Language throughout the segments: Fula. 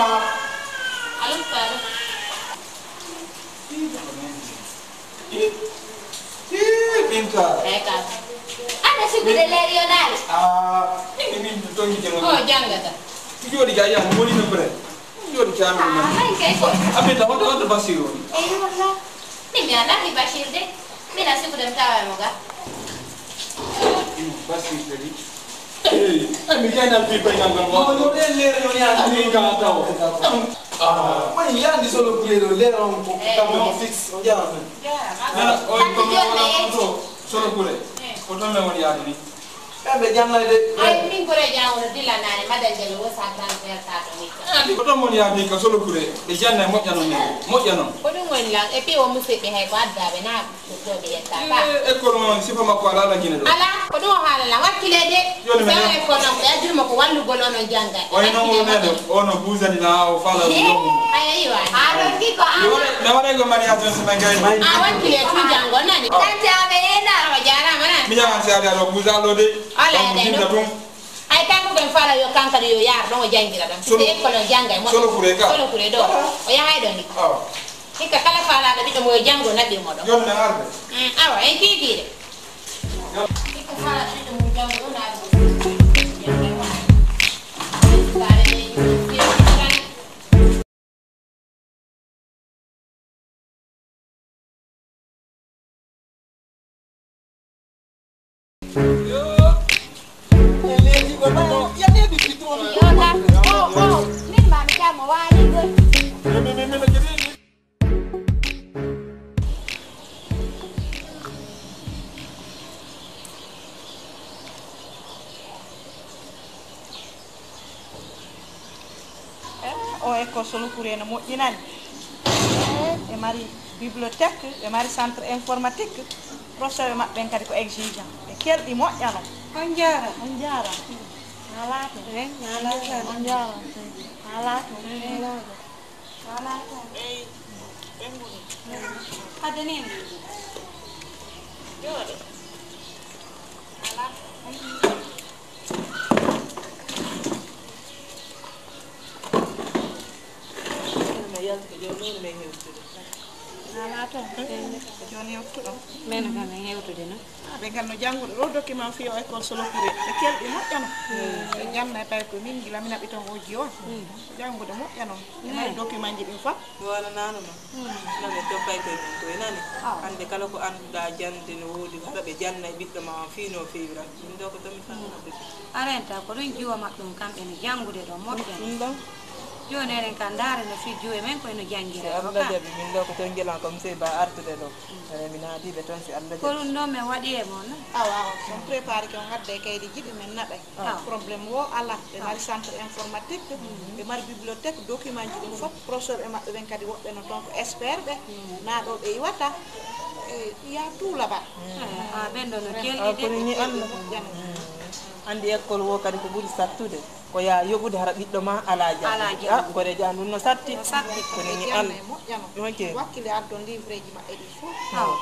Allo Sara. Pinta. Eka. Ada sih gede Leonel. Ini tongi jangan. Oh, jangan kata. Yo di gaya mo ni nombre. Yo di kami. Ay, kayak kok. Abi ta wata basiru. Wala. Ni mi anak ni Bashir deh. Mi nasi kuda mtawa moga. Basi tadi. Ami yana pi pa ngam mo. Yo de lere yo ya ami ga taw. Mani ya di solo kulero lere on ko kamo fix on ya. Ya, o ko solo kule. Ko to me woni ya ni. Be janna de. Ay, min gore jaawno dila nane madal wo sa transfer ta to ni. Andi ko to mon ya ni ka solo kule. Be janna mo jano ni. Mo jano. Ko dum won la e pi o musse be hay ko adda be na do be yetta ba. E ko mon sifa ma ko ala la jine do. Ala ko do hala la wakkile de. Sa ko no be ajuma ko wallu golono janga. O no mo ne do. Ono buzani na o fala do. Ay wa. Aro ki ko ama. Na wala go mari ato se mangay. Wakkile tu jango nani. Tante ame ena wa jara mana. Mi jangan se ada ro buzalo de. Ala de no. Ay kanko ben fala yo kankare yo yar don o jangira dam. Se ko no janga mo. Solo kure ka. Solo kure do. O ya hay do ni. Ika kala fala da bido mo jango na bi mo do. Yo na arbe. Awa en ki de. Ika fala bido mo jango na bi. O école solo kuré no moƴƴinani e mari bibliothèque e mari centre informatique professeur e maɓɓe kadi ko exigeant e kelɗi moƴƴano on jaara alato on jaara alato eyi ɓenguɗi hadanini jooɗe alato joni yewtuɗo Men kam en hewtude no. ɓe ganno janngude ɗo document fiyo école solo kuré ɓe kelɗi moƴƴano ɓe janna e tawi ko min gila min aɓi ton oji on janngude moƴƴano e mari document ji ɗin fop wala nano no nane toppay koye min koye nani hande kala ko annduɗa jande no woodi kala ɓe janna e ɓiɗɗo ma fiino feewra min ɗo ko tomi fannaɓe arenta ko ɗum jiwama ɗum kamɓe no janngude ɗo moƴƴani ɗum ɗon joni enen kan daara no fi juwe men koyeno jangguira Allah jaɓi min ɗo ko toon guelan comme c'est ba artude ɗo min haadiɓe toon si Allah ko ɗum ɗon min waɗi e moon awa on préparé ke on gadda e kaydi jiɗi men naɓay probléme wo ala ɓe mari centre informatique ɓe mari bibliothèque document ji ɗum fof professeur e maɓɓe ɓen kadi woɓɓe no toon ko expert ɓe na ɗo ɓe iwata ya tout là bas ɓen ɗo no kelɗi kono ni Allah andi école wo kadi ko ɓuuri sattude ko ya yoɓude hara ɓiɗɗo ma ala jam gore jam ɗum no satti kono ni Allah moƴƴano wakkile addo livre ji maɓɓe ɗi fof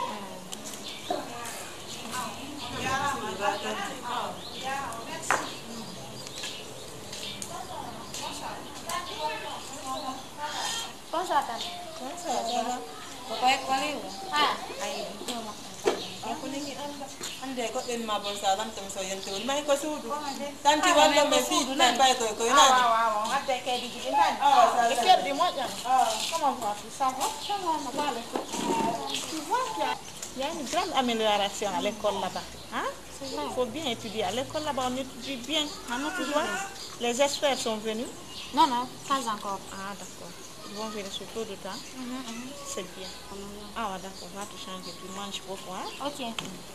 bonsoir tante koko école iwo ayi ko ni Allah hande goɗɗen ma bon sa lamtam so yente woni may ko suudu tanti walla me fiidu nan bay koye nani on gadda e kaydi jiɗi nani e kelɗi moƴƴano comment va tu ça va on va aller tu vois qu'il y a une grande amélioration à l'école là-bas hein il faut bien étudier à l'école là-bas on étudie bien tu vois les experts sont venus non pas encore d'accord ils vont venir sur peu de temps c'est bien d'accord va te changer tu manges beaucoup hein ok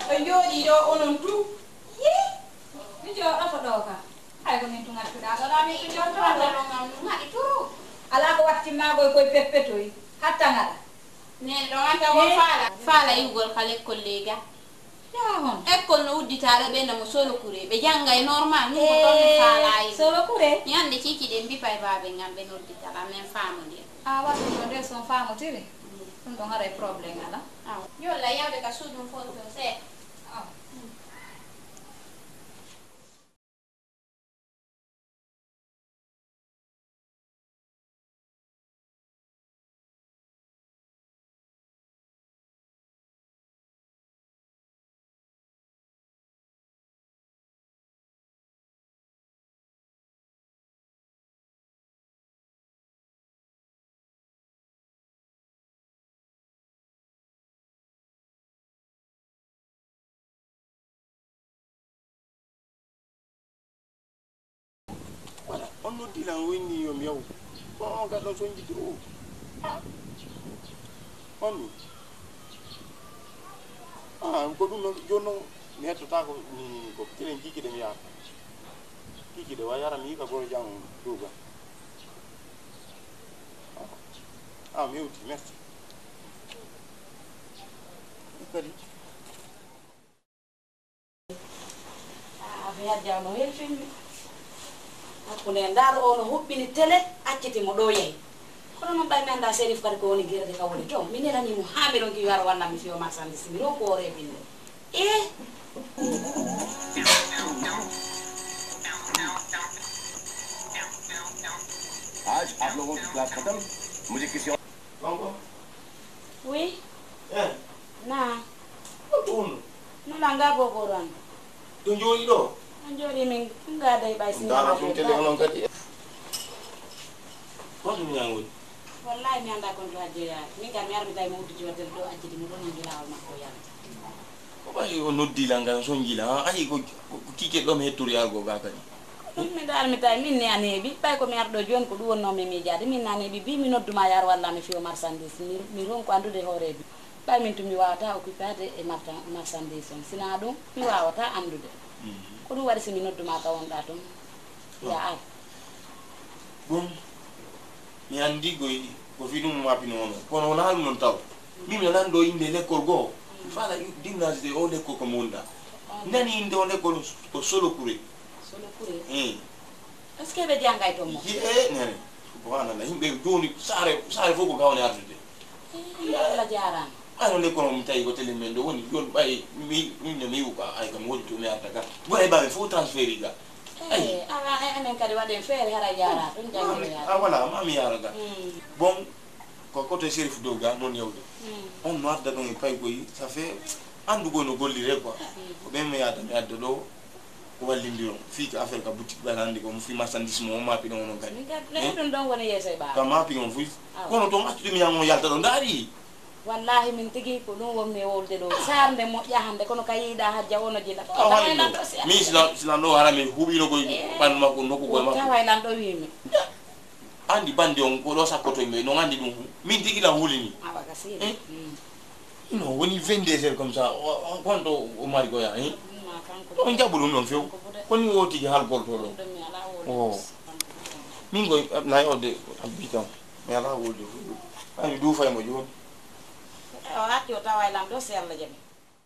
jooɗi ɗo onon tu mi joɗo ɗo ka hay ko min tugattuɗa ɗo ɗa min ko joɗoɗoɗogam haɗi turu ala ko wattimmagoy koye peppetoy hatta gaɗa nen ɗo anta ko faala yugol ka l'école lega yahon école no udditaɗo ɓenna mo solo kuré ɓe janggay normal min ko toon mi faalayi solo kuré ñande cici ɗen mbipay baɓe gam ɓe nodditala min famodir a wattu ɗo nde son famotiri ɗum ɗon haɗa probléme ala yolla yawde ka suudum foto seeɗa on noddi lan wonni yo mi yaw on gaɗɗon son jiddiro on ko ɗum noon joni noon mi hettota ko ni ko kilen kikiɗe mi yaata kikiɗe wa yara mi yika goro jam duuga mi hewti merci kadi mi yajjawno helfimi hakkunde ndaaro o no huɓɓini télé accitimo ɗo yeyi kono noon ɓay mi annda sérif kadi ko woni guerde ka woni toon mi nenanimo haa miɗon ki wara wannami fiyo marchandise mi ron ko o reɓinde आज आप लोगों की क्लास खत्म मुझे किसी और oui na ɗum nula nga gogoro an ɗo jooɗi ɗo an jooɗi min ngada e ɓay dara ɗum télé onon kadi hoto mi ñangol wallahi mi anda kon to ajjeya min kam mi armi tawi mo udditi waddere ɗo acciti mi ɗon nangi lawol makko yalta ko ɓayi o noddila ngan son jila ayi ko kike ɗo mi hettori yargo ga kadi ɗum mi ɗo armi tawi min ne a neeɓi ɓay komi arɗo joni ko ɗum wonnomi miijade min na neeɓi bi mi nodduma yar walla mi fiyo marchandise mi ronko andude hooreɓe ɓay min to mi wawata occupade e marchandise on sina ɗum mi wawata andude ko ɗum waɗi somi nodduma ka wonɗa toon ya ar bon mi andi ko fi ɗum mapino ono kono wona ɗum noon taw min mi nan ɗo inde l'école goo fala gymnase o l'école ko monɗa nani inde o l'école ko solo kuré solo kuré est ce que ɓe janggay toon mo nene subhanallah yimɓe joni saare fof ko gawne ardude allah jarama ay on l'école mi tawi ko télé men ɗo woni joni ɓay min mi yiwu ka ay kam woni to mi arta ga ɓoye ɓaɓe fof transféri ga enen kadi waɗen feere hara yara ɗum janggoya voilà mami yara ga bon ko côté sérif dow ga noon yawde on no adda ɗon e pay koy ça fait andugo no gollire quoi ko ɓen mi adda ɗo ko wallindiron fii ko affaire ka boutique ɓaɗa andi ko mo fi marchandise mo o maapi ɗon onon kadi ɗum ɗon woni yeeso e ɓawa ka maapi on fof kono toon accude mi yamo yalta ɗo ndaari wallahi min tigi ko ɗum wonmi wolde ɗo sarde moƴƴa hande kono ka yiiɗa hajja wono jila min silan ɗo hara mi huuɓino koye ɓandu makko nokku koye makko tawaylan ɗo wimi andi bande on ko ɗo sakkoto yimɓe non andi ɗum min tigi la hulini awa ka siri non woni 22 heures comme ça konto o mari koya on jaɓɓu ɗum ɗon few koni o tigi halgol to ɗo o min koy nayi odde abbi kam mi ala wolde ani duufaymo joni o hatti o tawaylan ɗo si allah jaɓi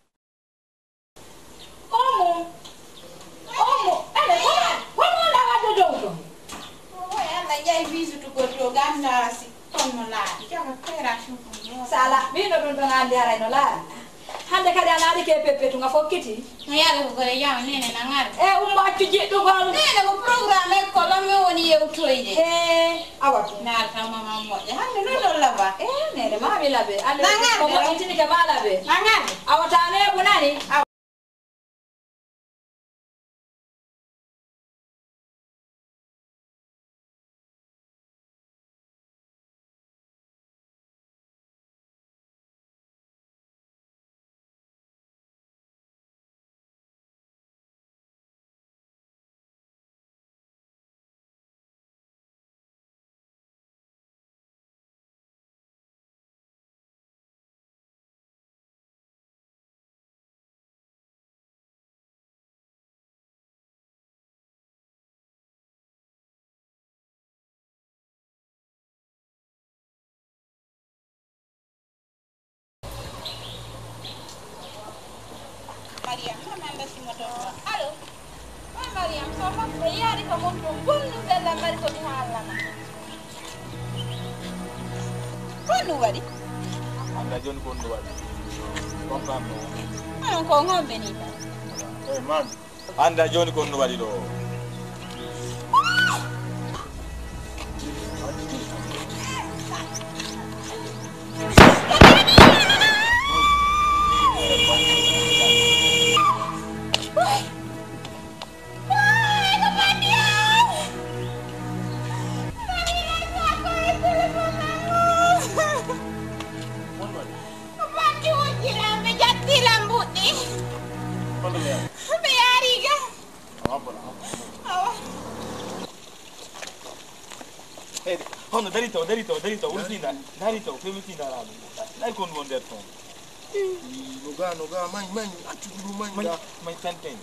omo ene kono lawade dow ɗon oy allah ƴay visite goɗɗo gandasi on no laaɗi jaga opération sala ɓino ɗum ɗon andi haray no laari hande kadi a laaɗi ke peppetunga fokkiti no yaade ko gore jama nene nangare ummo accu jiɗɗugol nene ko programme école on mi woni yewtoyde awatu naatama moƴƴa hande noon ɗon laba nene mami laabe Nangare ko moƴƴitini ke ma laabe nangare awata neeɓu nani Mariam sama anda si moto allo Mariam so hokko yaari ko mon ɗum bonnuɓella mari ko mi haalana ko ɗum waɗi anda joni ko ɗum waɗi comprendre onon ko homɓe ni tan eyi mami anda joni ko ɗum waɗi ɗo hono darito wurtina darito femitinaraɗum ɗay kon won nder toon noga mañ accuɗu ɗum mañ may tenten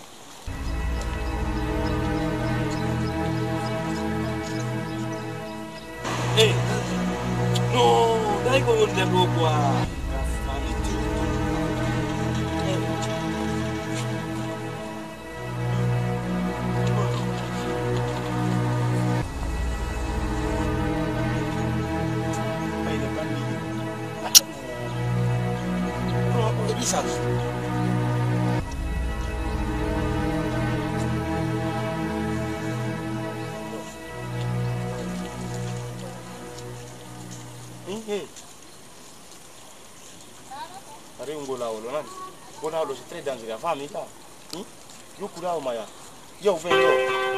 eyi no ɗay ko won nder ɗo quoi Isaac. Pare un golawolo nani. Golawolo c'est très dangereux. La femme là. Yo kurawo maya. Yo vento.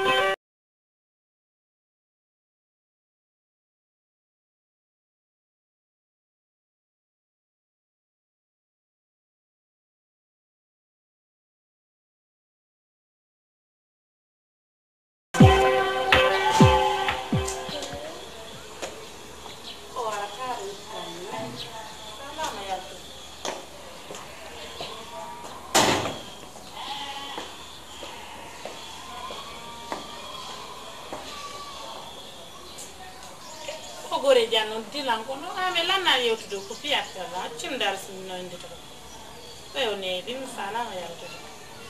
Gore jannon dilan ko no ame lanna yewtude ko fiyata la cimdar simno ndito ko yo ne bim sala ma yewtude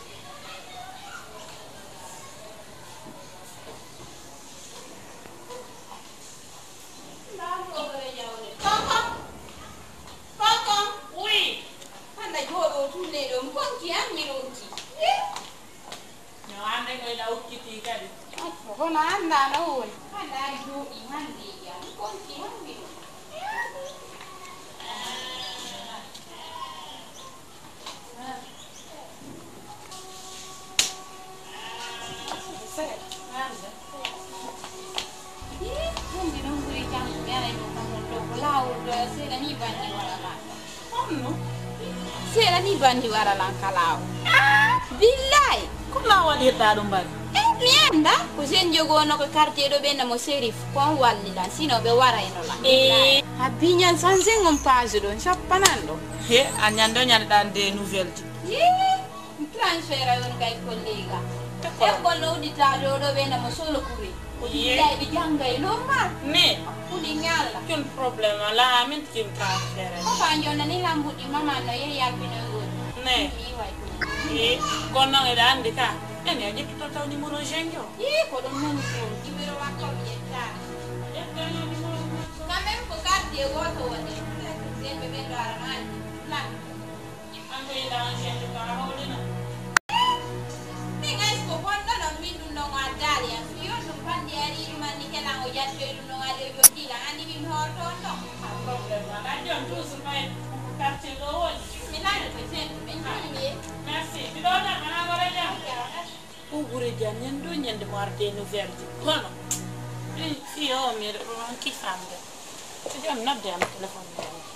oui handa joɗo tunde ɗo konki an mi ronki no ande ko ila ukkiti kadi hono andano woni handa joɗi hande jam konki han mi ronki Hindi nung guri jam biara ito kamu loko laut sera ni bandi waralang. onno Sera ni bandi waralang kalau. Billahi. ko lawalirɗa ɗum mbaɗi Mi anda ko sen jogono ko quartier do benna mo serif kon wallilan sino be wara eno la. Ha binyan sansen on page do chappanando. he a ñande o ñandeɗa nde nouvelle ji Transfer on kay collega. E ko no di tado do benna mo solo kuri. Billahi bi jangay normal. ne Kudi ngalla. kin probléme ala min tim transféré Ko banjona ni lambudi mama no yeri yabino go. ne Mi way ko. kono noon eɗa andi ka ene a ƴettuto taw numéro jengio Ko ɗum non ko numéro makko mi yettani quand même ko quartier goto woni sembe ɓen ɗo arano andi plan anko yiɗa on jengio ka hawlina min aysi ko bonɗo ɗon min ɗum ɗon o addali an fiyo ɗum pandi ari ɗumanni kelan o jattoye ɗum ɗon aɗa yo dila andi min horton ɗon probléme aɗa andi on toujours may quartier ɗo woni mi nani ko sentu min jiniɓe merci mbiɗo ɗamana gore jam o gure jam ñande o ñande mo arde nouvelle ji kono fi o miɗo ɗon kifamde so joni nodde am téléphone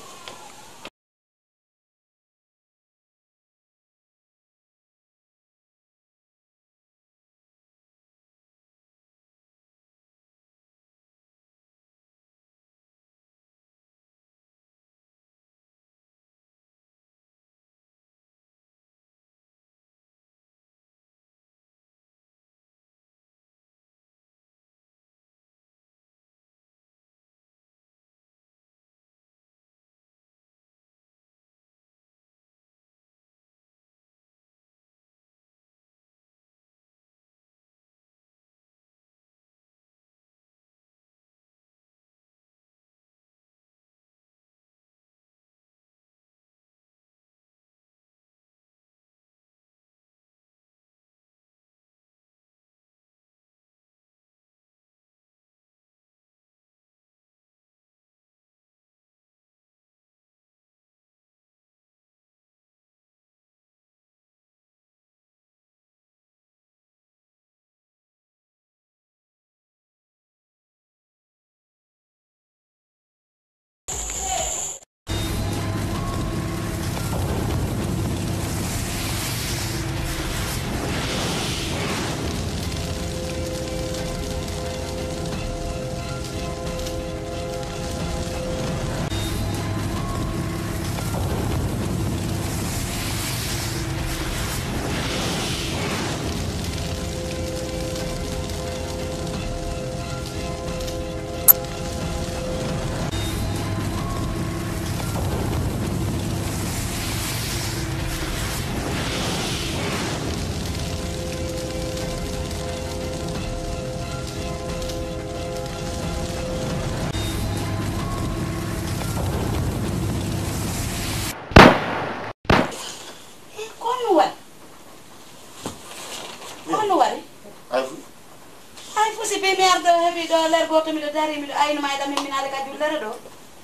bi mi ardo heɓi ɗo ler goto miɗo dari miɗo aynuma e ɗamin min ale ka jullere ɗo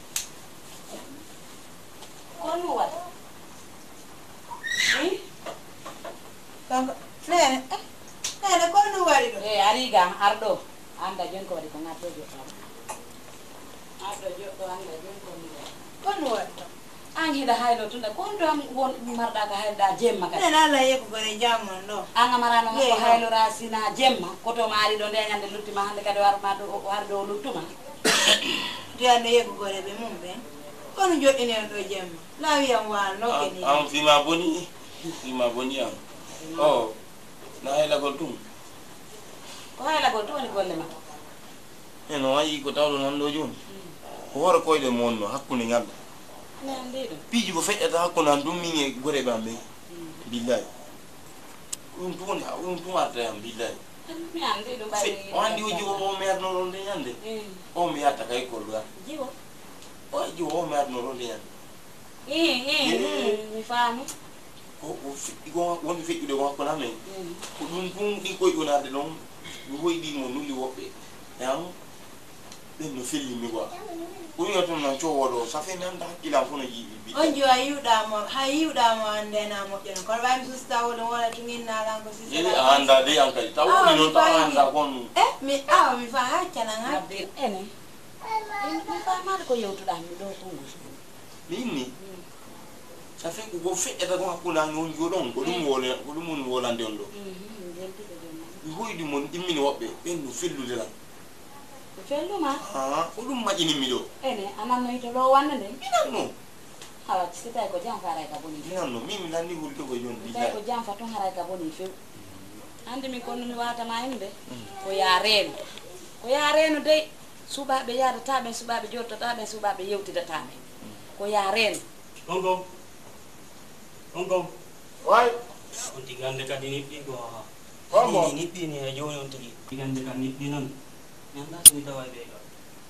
kon mo waɗa donc nene kon ɗum waɗi ɗo e ari ga arɗo anda joni ko waɗi ko ngarɗo joɗɗo arɗo joɗɗo anda joni ko ni kon ɗum waɗi ɗo an hiɗa haylo tunda kon to am won marɗa ko hayloɗa jemma kadi nene allah yeko gore jammon ɗo an amarano ko haylora sina jemma koto ma ari ɗo nde ñande luttima hande kadi warma ɗo warde o luttuma ndiyande yeko gore ɓe mum ɓen kono joɗɗinen ɗo jemma la wiyam wano keni am fima boni am o na haylagol ɗum ko haylagol to woni golle ma eno wayi ko tawɗo nan ɗo joni ko hoore koyɗe mo wonno hakkude ñalɗo mi andi ɗum piiji ko feƴƴata hakkude an ɗum min e goreɓe am ɓe billahi ɗum tum arta yam billahi mi andi ɗum ɓayi o andi o jiwo o merno ɗon nde ñande o mi yatta kay kolluga jiwo o jiwo o merno ɗon nde ñande mi faami ko woni feƴƴude ko hakkude amen ko ɗum tun ɗin koye ɗonarde ɗon mi woyɗimo nulli woɓɓe yam ɓen no fellimi quoi ko wiya toon nan cowoɗo ça fait mi anda hakkilam fof no jiiɗi on jo a yiwɗamo hay yiwɗamo andena moƴƴono kono waymi susta woɗum wona tuginnalan ko jeɗi a anda de an kadi taw woni noon taw anda kon mi awa mi fa haccanan ha ene mi famade ko yewtuɗami ɗo kongus min ni ça fait ko feƴƴata ko hakkude an on joɗon ko ɗum woni wolande on ɗo mi hoyɗi mon immini woɓɓe ɓen no felludelan felluma ko ɗum maƴƴinimmi ɗo ene ananno hito ɗo wanne nde minanno awa si tawi ko jam fa haray ka boni minanno min mi landi hulde ko joni tawi ko jam fa toon haray ka boni few andi min konno mi watama hen de ko ya reeno dey suɓaɓe yadataɓe suɓaɓe jottataɓe suɓaɓe yewtidataɓe ko ya reeno on way on tigi hande kadi niɓɓi ko niɓɓini e joni on tigi hande kadi niɓɓi noon mi anda somi tawa ɓe ɗo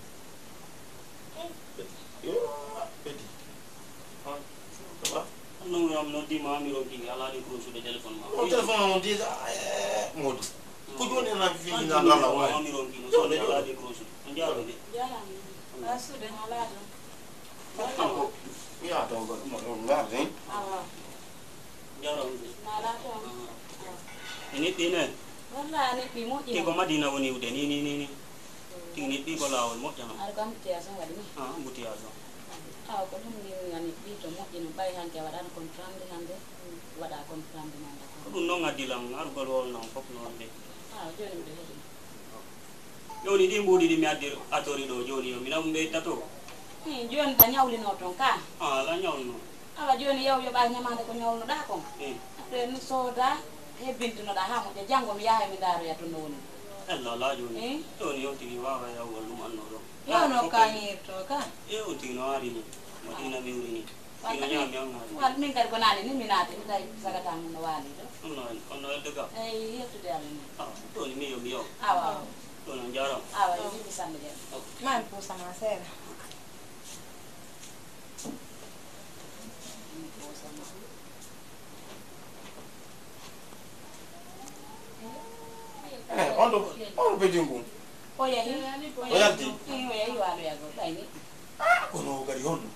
non am noddima mi ronkigi ala ɗi krosude téléphone ma o téléphone o déjà modi ko joni na findina ngala way mi ronkino so ala ɗi krosude on jaaro de asude ala ɗum kanko mi yata o ɗum garde jaaro de ala toon e niɓɓi ne walla neɓɓi tigi moƴƴino ko madina woni iwde ni tigi niɓɓi ko lawol moƴƴano aɗa ko embouteillage on waɗi ni embouteillage o awa ko ɗum ngiwgani ɓi to moƴƴino ɓay hanke waɗano comprendre hande waɗa comprendre nanda ko ɗum noon addilam arugol wol noon fof noon de awa joni mbiɗo heeɗi joni ɗi mbuuɗi ɗi mi attori ɗo joni yo minam ɓeytato joni da ñawlino toon ka ala ñawlno awa joni yew yoɓa ñamade ko ñawlunoɗa kon aɗa sooda hebbintinoɗa ha moƴƴa janggo mi yaha mi daaroya to no woni ella ala joni joni yo tigi wawa yawgol ɗum anno ɗo yowno kañirto ka on tigi no ari ni madina miwri ni ino ñaami on ari wal min kadi ko nani ni mi naati mi tawi sagata mum no waali ɗo on no wedde ga eyi yettude allah ni ɗoni mi yomi yaw awa ɗon on jaram awa yo jiɗɗi sambe je mami pusama seeɗa on ɓe jingum o yehi o yalti o yehi waaloyago ɓayni kono kadi honno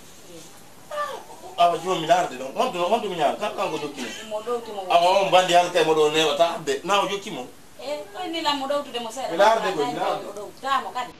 awa joni mi larde ɗon honto mi ñaama kanko jokkimo mo ɗowtimo awa on bandi halkay moɗo newata habde na o jokkimo e ɗoyni lam mo ɗowtude mo seeɗa mi larde koy mi larde o ɗowtamo kadi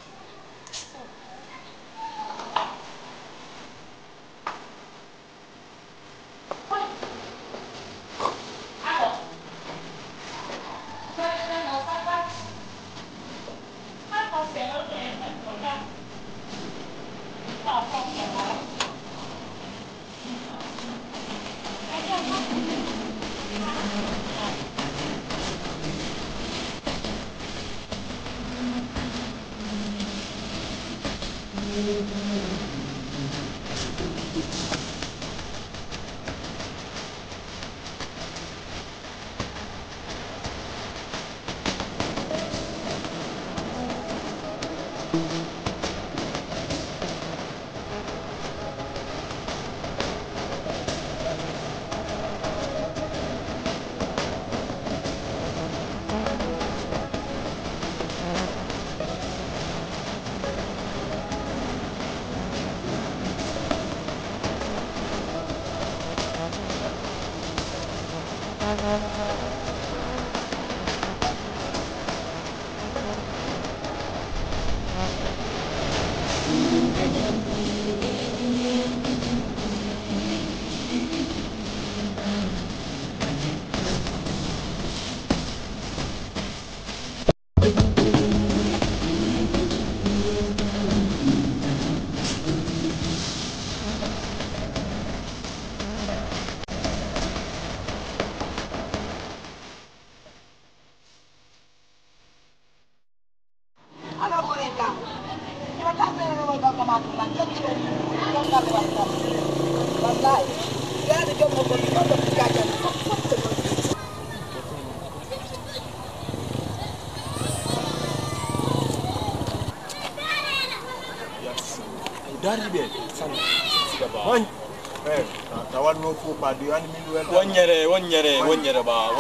Dari be san wan tawal no fu pa di an min wel wonyere ba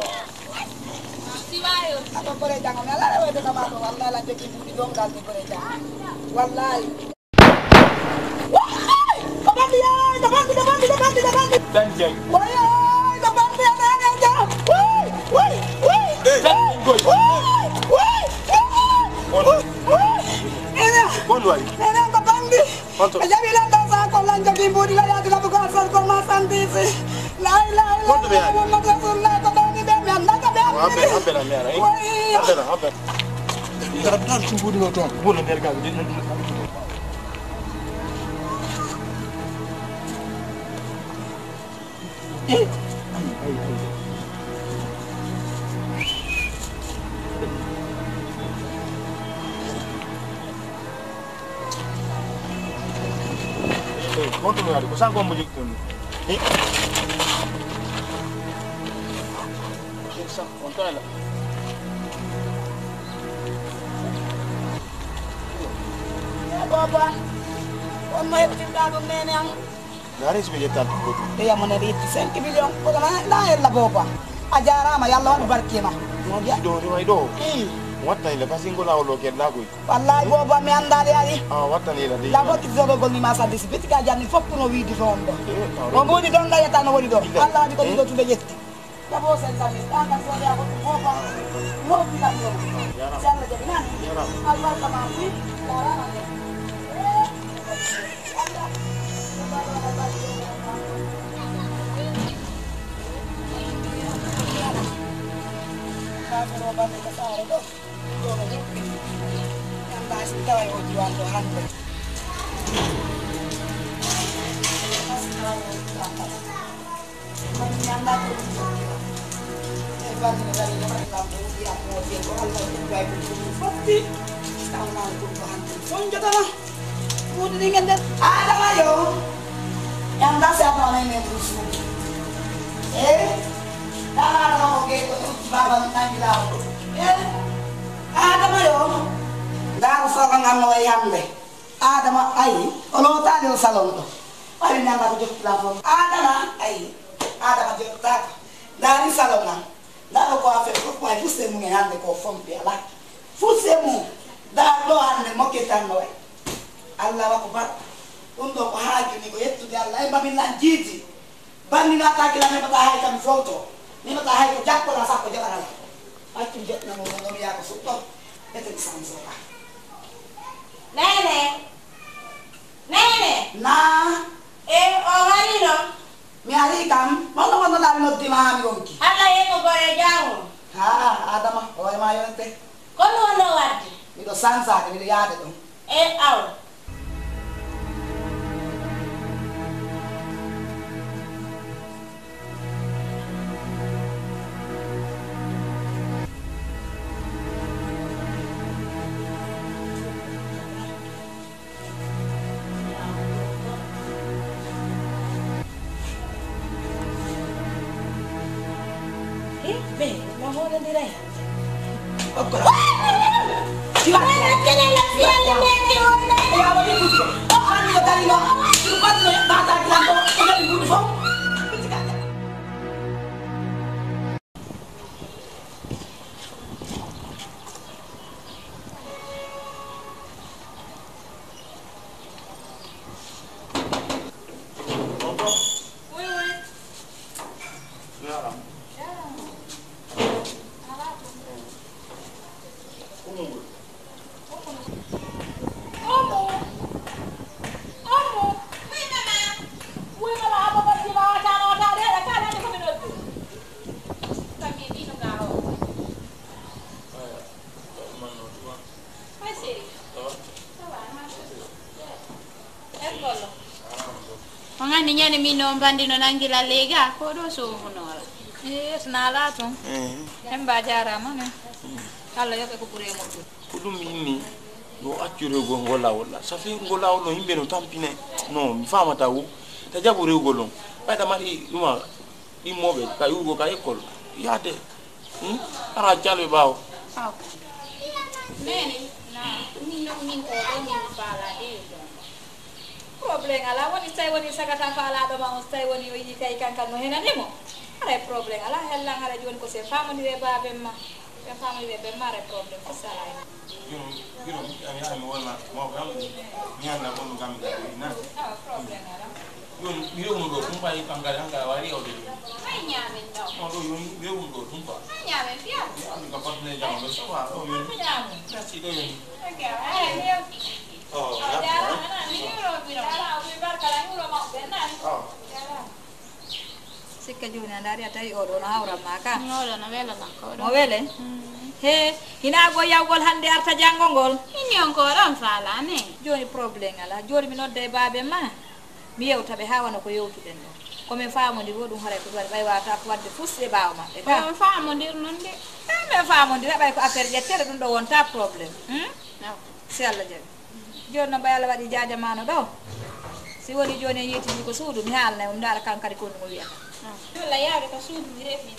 Siwayo. Apa boleh jangan melar we de kama ko wallahi la jeki budi dong dal di boleh jangan. Wallahi. Kabandi. dan jeng Woi, kabandi ada aja. Woi. Ini kabandi. Aja bilang tak sah kau lanjut di budi lah ya tidak bukan asal kau masan di sini. Lai. Muhammad Rasulullah kabandi be me anda ka be. Abela mera, Abela. dar ci budi no ton Buna derga bi. Kontu mo yari ko san ko mo jik ton. Sa kontala. Baba, on may tindago nene ang Dari sibe jetal ko. iya mana di 5 million ko na la baba. Ajara ma yalla on barkina. No dia. Do ri do. Watta ile pasingo la lo ke la ko. Wallahi baba mi andale ali. Watta ni la di. La boti zogo gol ni masa disi biti ka janni fop no wi di fondo. Mo bodi don ga yata no wori do. Allah di ko do tube yetti. La bo sen sami anda so ya ko baba. Mo bi la do. Jalla jadi nani. Allah sama fi. Lara nani. Ada mayo yang tak siapa main musuh. Ada mau gitu baban nanti lau. Ada mayo. Dar seorang anu ayambe. Ada ma ai. Kalau tadi salon tu. Paling yang aku jumpa plafon. Ada ma ai. Ada ma jumpa. Dari salon na. Dar ko afe ko ai fusemu ngehande ko fompi ala. Fusemu. Dar lo hande moketan no. Allah akbar. Untuk haji ni ko yetu di Allah ba bilang jiji. Bani na ta kila me pata hai kam foto. Ni pata hai ko jakko la sakko jakara. Aku jet na mo ngom ya ko suto. Itu sansoka. Nene. Nah, Hari no. mi hari kam, mana dari no di mahami gonki. Allah yang gore jamu. Ada mah, oh ma yo te. Kono no wati. Itu sansa, itu ya ada tuh. Aw. Mahal di rai. nyani mi no bandino nangila lega ko do so honola nala to hemba jarama ne kala yobe ko bure mo ko dum inni no accure go ngola wala ça fait ngola no himbe no tampine no mi famata wu ta jabure golon bayda mari duma imobe ka yugo ka ekol yade ara jalbe bawo nene na ni no ni ko ni fala de problem ala woni tay woni sagata fala do ma on tay woni o yidi kay kankan no henane mo ara problem ala hella ngara joni ko se famani be babe ma be famani be mare problem ko sala Giro ami ami wala mo gam nyana ko ngam da na problem ala giro mo do tumpa i kangala ngala wari o de ay nyame do mo do yoni giro mo do tumpa nyame pia ami ka patne jam do so wa o yoni nyame kasi do yoni oh ya ni ro biro ala o bar kala ni ro mo benan sikka joni andari atay o do na hawra maka Ngola na vela na ko. mo wele he hina go yawgol hande arta jangongol Ini encore am fala ne. joni problem ala joni mi nodde baabe ma mi yewtabe hawana ko yewtuden do ko men faamondi wo dum hare ko wadi bay wata ko wadde fusse baaw mabbe ka Ko faamondir non de. men faamondi bay ko affaire jettere dum do wonta problem si Allah jabi joni no bayala wadi jaajamano do si woni joni yeti ko suudu mi haalna um dara kankari ko no wiya wala yaade ko suudu mi refi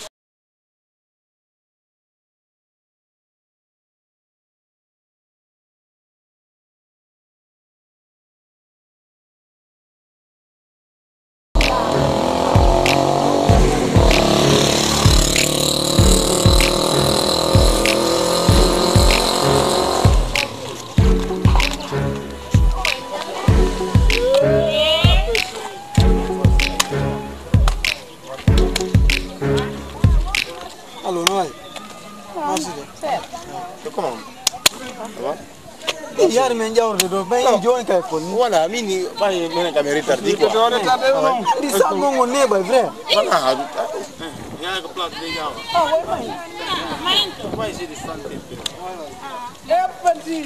Allô, Noël. Merci. comment Yar men jawrde do bay joni kay ko voilà mini bay men ka meri tardi ko andi sango ngo ne bay vrai voilà ya ko place de jaw Mainto. why is it stand é parti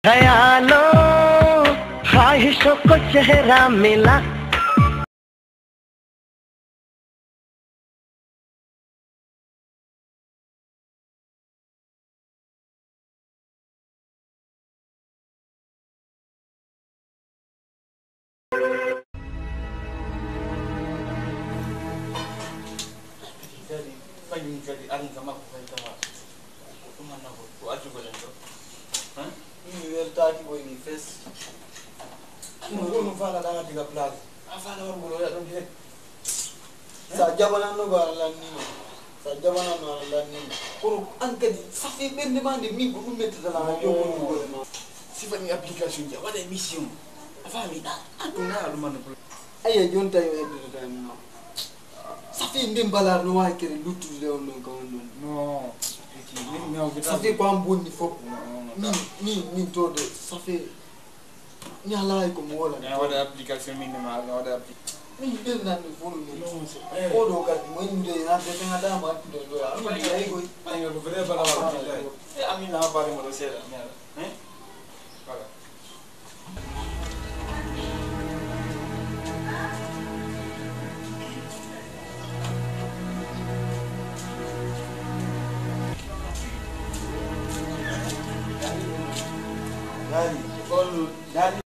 ख्यालों ख्वाहिशों को चेहरा मिला Pagi kali aring sama aku kali tawa. Mana aku aju ko lento. Hah? Ini welta ki boy ni face. Mo fala da diga place. Afala war bolo ya don direct. Sa jabana no ba lan ni. Sa jabana no lan ni. Ko an kadi safi ben demande mi ko metti da la yo ko. Sifa ni application ja wala mission. Afami da. Aduna lu man ko. Aye jonta yo eddo da no. Safi ndem balar no wa kere lutu le on non ko non non safi ko am bonni fop ni to de safi ni ala ko mo wala na wada application min ma na wada min ben nan ni fulu ni ko do ka mo inde na de nga da ma do do ya ma ay go ay go vrai balar e amina bare mo do sera voilà Dali,